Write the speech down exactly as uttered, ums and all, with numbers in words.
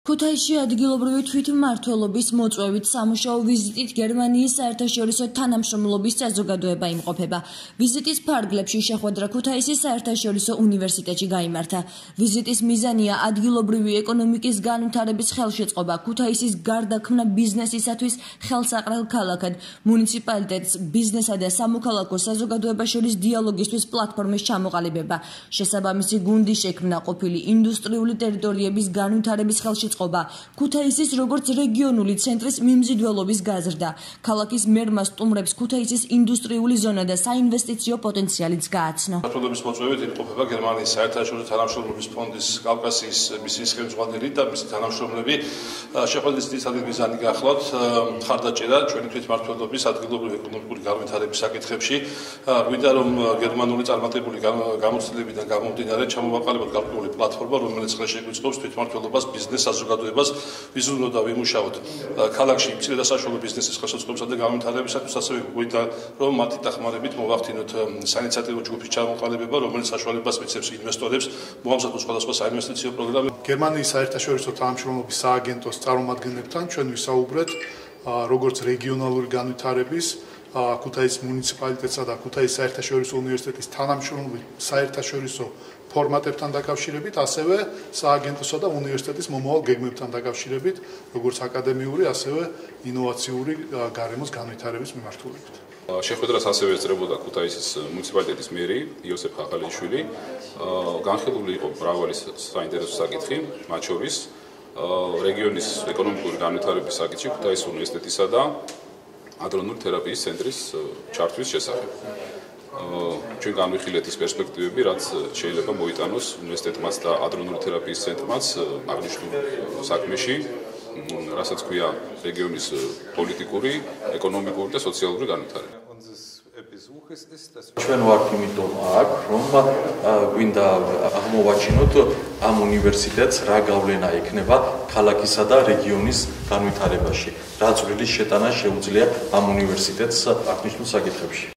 ქუთაისში ადგილობრივი თვითმმართველობის მოწვევით სამუშაო ვიზიტით გერმანიის საერთაშორისო თანამშრომლობის საზოგადოება იმყოფება. ვიზიტის ფარგლებში შეხვედრა ქუთაისის საერთაშორისო უნივერსიტეტში გაიმართა. ვიზიტის მიზანია ადგილობრივი ეკონომიკის განვითარების ხელშეწყობა, ქუთაისის გარდაქმნა ბიზნესისათვის ხელსაყრელ ქალაქად, მუნიციპალიტეტს ბიზნესა და სამოქალაქო საზოგადოებას შორის დიალოგისთვის პლატფორმის ჩამოყალიბება, შესაბამისი გუნდი შექმნა ყოფილი ინდუსტრიული ტერიტორიების განვითარების ხელშეწყობა. ქუთაისის როგორც რეგიონული ცენტრის მიმზიდველობის გაზრდა. ქალაქის მერმა სტუმრებს ქუთაისის ინდუსტრიული ზონა და საინვესტიციო პოტენციალიც გააცნო. მმართველობის მოწვევით იმყოფება გერმანიის საერთაშორისო თანამშრომლობის ფონდის კავკასიის მისიის ხელმძღვანელი და მისი თანამშრომლები. შეხვედრის ძირითადი მიზანი გახლავთ მხარდაჭერა ჩვენი თვითმმართველობის ადგილობრივი ეკონომიკური განვითარების საკითხებში. გვინდა რომ გერმანული წარმატებული გამოცდილებიდან გამომდინარე ჩამოვაყალიბოთ გარკვეული პლატფორმა, რომელიც ხელში ეგვიწყობს თვითმმართველობას ბიზნეს საზოგადოებას ვიზუნოთ და ვიმუშაოთ ქალაქში მცირე და საშუალო ბიზნესის ხელშეწყობისა და განვითარებისათვის, ასევე გვინდა რომ მათი დახმარებით მოვახდინოთ საინიციატივო ჯგუფის ჩამოყალიბება, რომელიც საშუალებას მისცემს ინვესტორებს მოამზადოს სხვადასხვა საინვესტიციო პროგრამები. გერმანიის საერთაშორისო თანამშრომლობის სააგენტოს წარმომადგენლებთან ჩვენ ვისაუბრეთ როგორც რეგიონალური განვითარების, ქუთაისის მუნიციპალიტეტსა და ქუთაისის საერთაშორისო უნივერსიტეტის თანამშრომლობის საერთაშორისო ფორმატებთან დაკავშირებით, ასევე სააგენტოსა და უნივერსიტეტის მომავალ გეგმებთან დაკავშირებით, როგორც აკადემიური, ასევე ინოვაციური გარემოს განვითარების მიმართულებით. შეხვედრას ასევე ეწრებოდა ქუთაისის მუნიციპალიტეტის მერი იოსებ ხახალიშვილი. განხილული იყო მრავალი საინტერესო საკითხი, მათ შორის რეგიონის ეკონომიკური განვითარების საკითხი ქუთაისის უნივერსიტეტისა და ადრონული თერაპიის ცენტრის ჩართვის შესახებ. ჩვენ განვიხილეთ ის პერსპექტივები, რაც შეიძლება მოიტანოს უნივერსიტეტმაც და ადრონული თერაპიის ცენტრმაც აღნიშნულ საქმეში, რასაც ქვია რეგიონის პოლიტიკური, ეკონომიკური და სოციალური განვითარება. ჩვენ ვართ იმიტომ აქ, რომ გვინდა აღმოვაჩინოთ ამ უნივერსიტეტს რა გავლენა ექნება ქალაქისა და რეგიონის განვითარებაში, რა წვრილი შეტანა შეუძლია ამ უნივერსიტეტს აღნიშნულ საკითხებში.